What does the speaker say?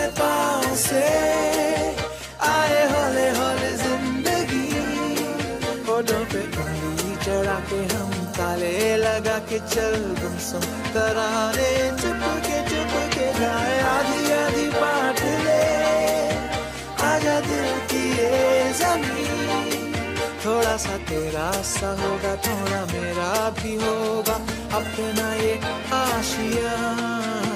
पाँव से आए हौले हौले जिंदगी, होठों पे उंगली चढ़ा के हम ताले लगा के चल गुमसुम तराने चुप के गाए आधी आधी बात ले आजा दिल की ये ज़मीन, थोड़ा सा तेरा सा होगा थोड़ा मेरा भी होगा अपना ये आशियाँ।